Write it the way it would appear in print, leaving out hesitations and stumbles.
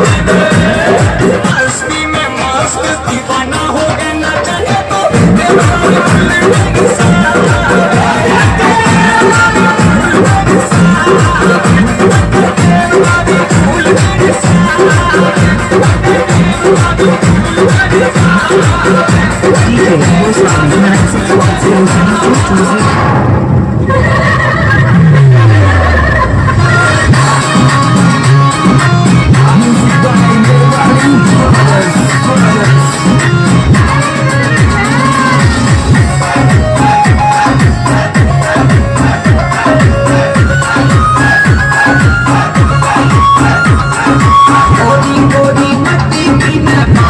मस्ती में मस्त दीवाना हो गए ना जाने तो गोदी गोदी मस्ती की